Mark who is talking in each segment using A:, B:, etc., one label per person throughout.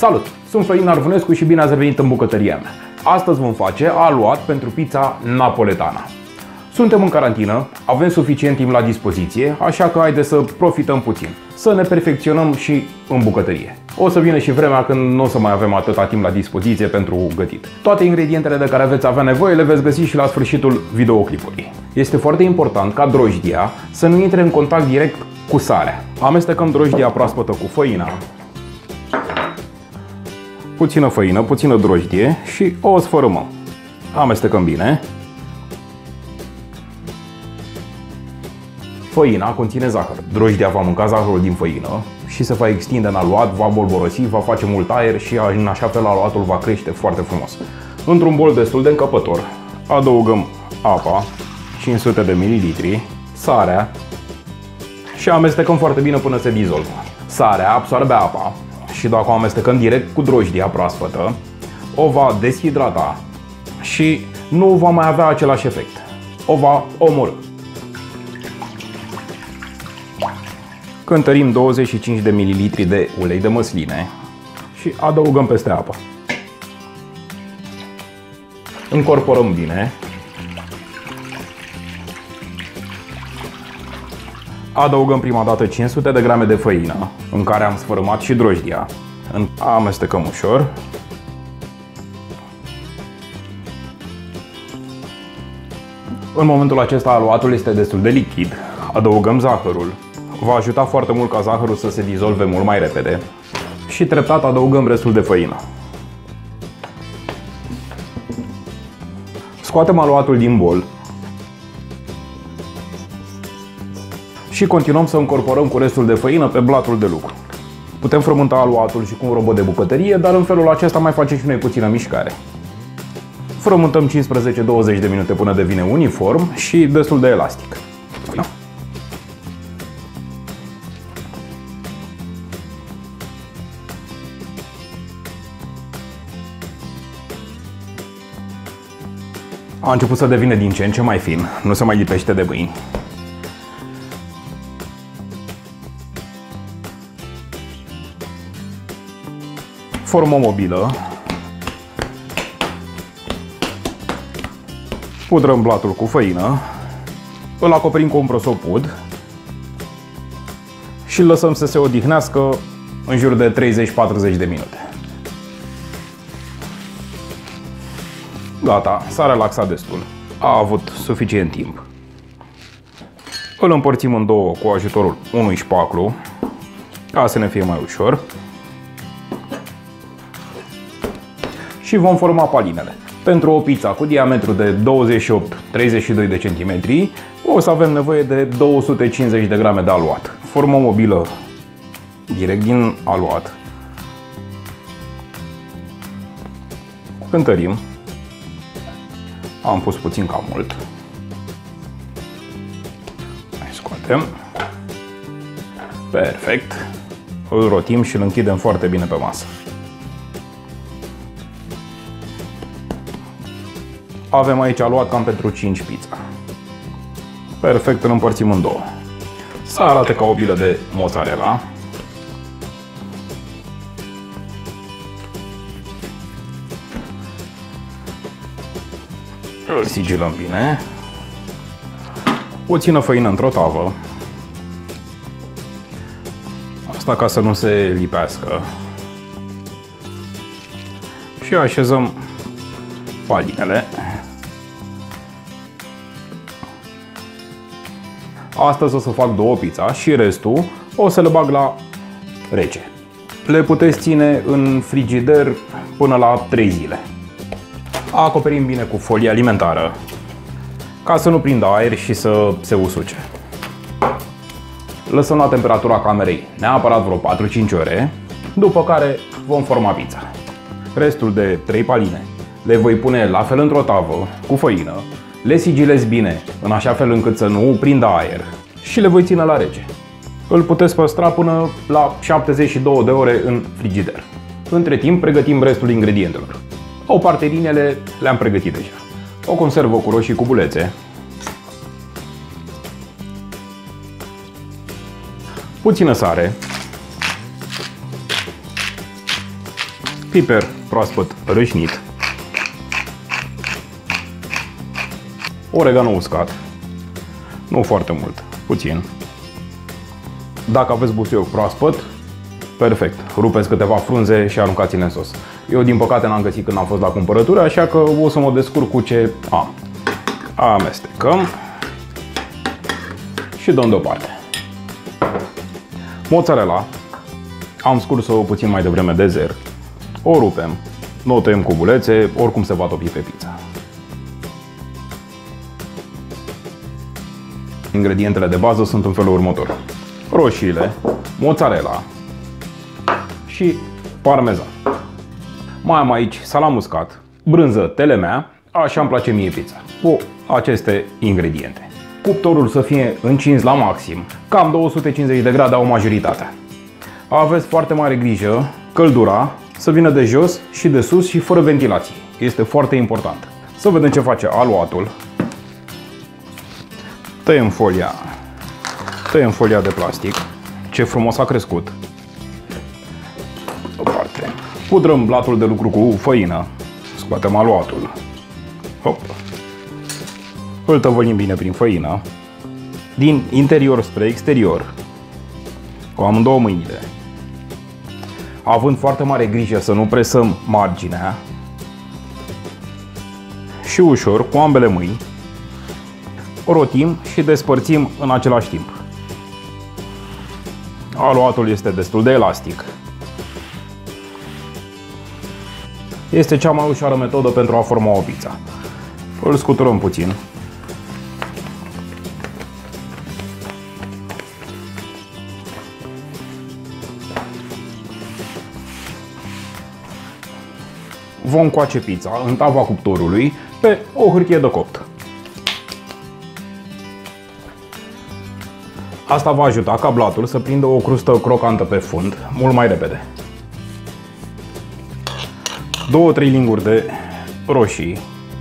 A: Salut! Sunt Florin Arvunescu și bine ați revenit în bucătăria mea. Astăzi vom face aluat pentru pizza napoletana. Suntem în carantină, avem suficient timp la dispoziție, așa că haideți să profităm puțin, să ne perfecționăm și în bucătărie. O să vină și vremea când nu o să mai avem atâta timp la dispoziție pentru gătit. Toate ingredientele de care veți avea nevoie le veți găsi și la sfârșitul videoclipului. Este foarte important ca drojdia să nu intre în contact direct cu sarea. Amestecăm drojdia proaspătă cu făina, puțină făină, puțină drojdie și o sfărâmăm. Amestecăm bine. Făina conține zahăr. Drojdia va mânca zahărul din făină și se va extinde în aluat, va bolborosi, va face mult aer și în așa fel aluatul va crește foarte frumos. Într-un bol destul de încăpător adăugăm apa, 500 de ml, sarea și amestecăm foarte bine până se dizolvă. Sarea absorbe apa și dacă o amestecăm direct cu drojdia proaspătă, o va deshidrata și nu va mai avea același efect. O va omorî. Cântărim 25 de ml de ulei de măsline și adăugăm peste apă. Încorporăm bine. Adăugăm prima dată 500 de grame de făină, în care am sfărâmat și drojdia. Amestecăm ușor. În momentul acesta aluatul este destul de lichid. Adăugăm zahărul. Va ajuta foarte mult ca zahărul să se dizolve mult mai repede. Și treptat adăugăm restul de făină. Scoatem aluatul din bol și continuăm să încorporăm cu restul de făină pe blatul de lucru. Putem frământa aluatul și cu un robot de bucătărie, dar în felul acesta mai facem și noi puțină mișcare. Frământăm 15-20 de minute până devine uniform și destul de elastic. Da? A început să devină din ce în ce mai fin, nu se mai lipește de mâini. Formăm o bilă, pudrăm blatul cu făină, îl acoperim cu un prosopud și îl lăsăm să se odihnească în jur de 30-40 de minute. Gata, s-a relaxat destul, a avut suficient timp. Îl împărțim în două cu ajutorul unui șpaclu, ca să ne fie mai ușor. Și vom forma palinele. Pentru o pizza cu diametru de 28-32 de centimetri, o să avem nevoie de 250 de grame de aluat. Formăm o bilă direct din aluat. Cântărim. Am pus puțin cam mult. Mai scoatem. Perfect. Îl rotim și îl închidem foarte bine pe masă. Avem aici aluat cam pentru 5 pizza. Perfect, îl împărțim în două. Să arate ca o bilă de mozzarella. Îl sigilăm bine. Puțină făină într-o tavă. Asta ca să nu se lipească. Și așezăm palinele. Astăzi o să fac două pizza și restul o să le bag la rece. Le puteți ține în frigider până la 3 zile. Acoperim bine cu folie alimentară ca să nu prindă aer și să se usuce. Lăsăm la temperatura camerei neapărat vreo 4-5 ore, după care vom forma pizza. Restul de 3 paline le voi pune la fel într-o tavă cu făină, le sigilez bine în așa fel încât să nu prindă aer și le voi ține la rece. Îl puteți păstra până la 72 de ore în frigider. Între timp pregătim restul ingredientelor. O parte din ele le-am pregătit deja. O conservă cu roșii cubulețe, puțină sare, piper proaspăt rășnit, oregano uscat, nu foarte mult, puțin. Dacă aveți busuioc proaspăt, perfect, rupeți câteva frunze și aruncați-le în sos. Eu din păcate n-am găsit când am fost la cumpărături, așa că o să mă descurc cu ce am. Amestecăm și dăm deoparte. Mozzarella, am scurs-o puțin mai devreme de zer. O rupem, nu o tăiem cu bulețe, oricum se va topi pe pizza. Ingredientele de bază sunt în felul următor: roșiile, mozzarella și parmezan. Mai am aici salam uscat, brânză telemea, așa îmi place mie pizza, cu aceste ingrediente. Cuptorul să fie încins la maxim, cam 250 de grade au majoritatea. Aveți foarte mare grijă, căldura să vină de jos și de sus și fără ventilație. Este foarte important. Să vedem ce face aluatul. Tăiem folia de plastic. Ce frumos a crescut. O parte. Pudrăm blatul de lucru cu făină. Scoatem aluatul. Hop. Îl tăvălim bine prin făină. Din interior spre exterior. Cu amândouă mâinile. Având foarte mare grijă să nu presăm marginea. Și ușor, cu ambele mâini, o rotim și despărțim în același timp. Aluatul este destul de elastic. Este cea mai ușoară metodă pentru a forma o pizza. Îl scuturăm puțin. Vom coace pizza în tava cuptorului pe o hârtie de copt. Asta va ajuta ca blatul să prindă o crustă crocantă pe fund mult mai repede. 2-3 linguri de roșii.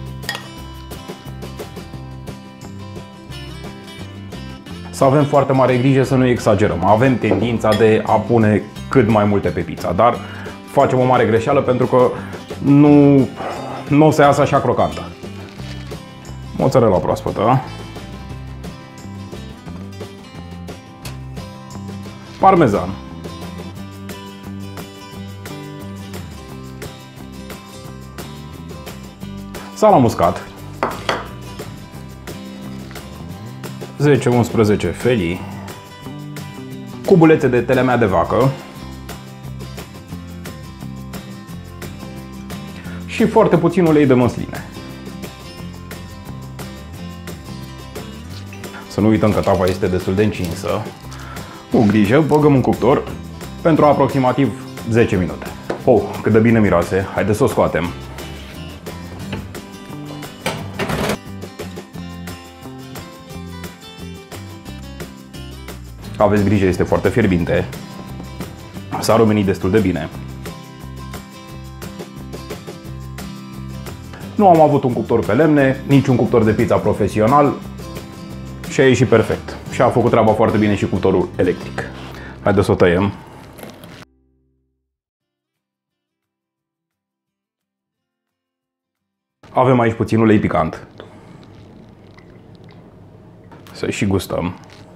A: Să avem foarte mare grijă să nu exagerăm. Avem tendința de a pune cât mai multe pe pizza, dar facem o mare greșeală pentru că nu o să iasă așa crocantă. Mozzarella proaspătă. Parmezan. Salam uscat. 10-11 felii. Cubulețe de telemea de vacă. Și foarte puțin ulei de măsline. Să nu uităm că tava este destul de încinsă. Cu grijă, băgăm în cuptor pentru aproximativ 10 minute. Oh, cât de bine miroase! Haideți să o scoatem. Aveți grijă, este foarte fierbinte. S-a rumenit destul de bine. Nu am avut un cuptor pe lemne, nici un cuptor de pizza profesional și a ieșit perfect. Și a făcut treaba foarte bine și cuptorul electric. Haideți să o tăiem. Avem aici puțin ulei picant. Să și gustăm.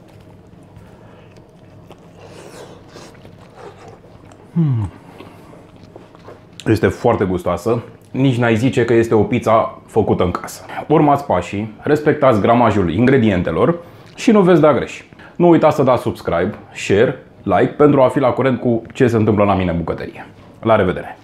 A: Este foarte gustoasă. Nici n-ai zice că este o pizza făcută în casă. Urmați pașii, respectați gramajul ingredientelor și nu veți da greș. Nu uitați să dați subscribe, share, like pentru a fi la curent cu ce se întâmplă la mine în bucătărie. La revedere!